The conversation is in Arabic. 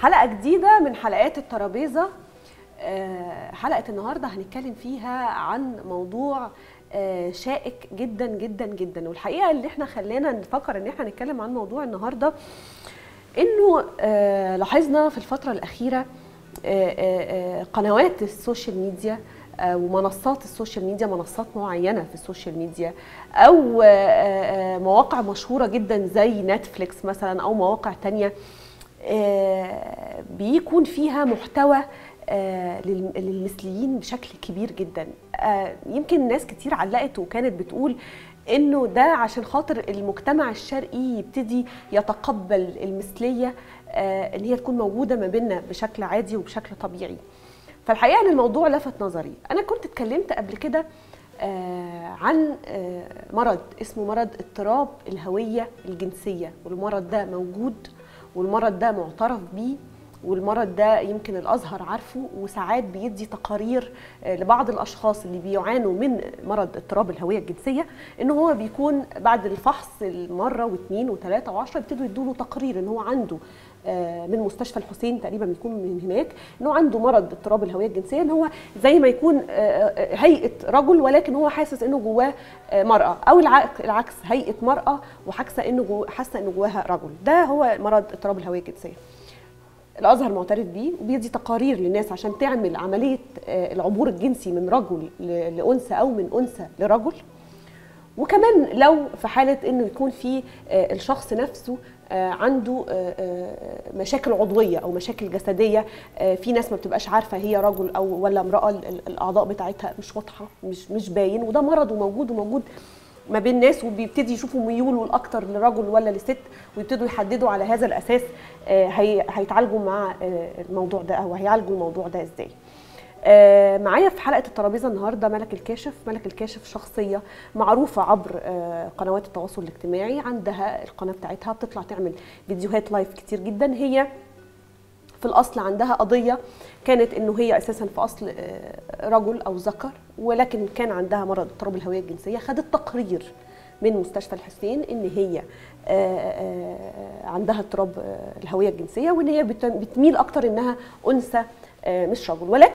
حلقة جديدة من حلقات الترابيزة. حلقة النهاردة هنتكلم فيها عن موضوع شائك جدا جدا جدا، والحقيقة اللي احنا خلينا نفكر ان احنا نتكلم عن موضوع النهاردة انه لاحظنا في الفترة الأخيرة قنوات السوشيال ميديا ومنصات السوشيال ميديا، منصات معينة في السوشيال ميديا أو مواقع مشهورة جدا زي نتفليكس مثلا أو مواقع تانية بيكون فيها محتوى للمثليين بشكل كبير جدا. يمكن ناس كتير علقت وكانت بتقول انه ده عشان خاطر المجتمع الشرقي يبتدي يتقبل المثلية ان هي تكون موجودة ما بيننا بشكل عادي وبشكل طبيعي. فالحقيقة ان الموضوع لفت نظري. انا كنت اتكلمت قبل كده عن مرض اسمه مرض اضطراب الهوية الجنسية، والمرض ده موجود والمرض ده معترف بيه، والمرض ده يمكن الأزهر عارفه، وساعات بيدي تقارير لبعض الأشخاص اللي بيعانوا من مرض اضطراب الهوية الجنسية إن هو بيكون بعد الفحص المرة واثنين وثلاثة وعشرة يبتدوا يدوا له تقرير إن هو عنده من مستشفى الحسين تقريبا بيكون من هناك إنه عنده مرض اضطراب الهوية الجنسية، إن هو زي ما يكون هيئة رجل ولكن هو حاسس إنه جواه مرأة، أو العكس هيئة مرأة وحاسة إنه جواها رجل. ده هو مرض اضطراب الهوية الجنسية. الازهر معترف بيه وبيدي تقارير للناس عشان تعمل عمليه العبور الجنسي من رجل لانثى او من انثى لرجل. وكمان لو في حاله انه يكون في الشخص نفسه عنده مشاكل عضويه او مشاكل جسديه، في ناس ما بتبقاش عارفه هي رجل او ولا امراه، الاعضاء بتاعتها مش واضحه، مش باين، وده مرض وموجود ما بين ناس، وبيبتدي يشوفوا ميوله الاكتر لرجل ولا لست، ويبتدوا يحددوا على هذا الاساس هيتعالجوا مع الموضوع ده او هيعالجوا الموضوع ده ازاي. معايا في حلقه الترابيزه النهارده ملك الكاشف. ملك الكاشف شخصيه معروفه عبر قنوات التواصل الاجتماعي، عندها القناه بتاعتها بتطلع تعمل فيديوهات لايف كتير جدا. هي في الأصل عندها قضية كانت إنه هي أساساً في أصل رجل أو ذكر، ولكن كان عندها مرض اضطراب الهوية الجنسية. خدت تقرير من مستشفى الحسين إن هي عندها اضطراب الهوية الجنسية، وإن هي بتميل أكتر إنها أنثى مش رجل. ولكن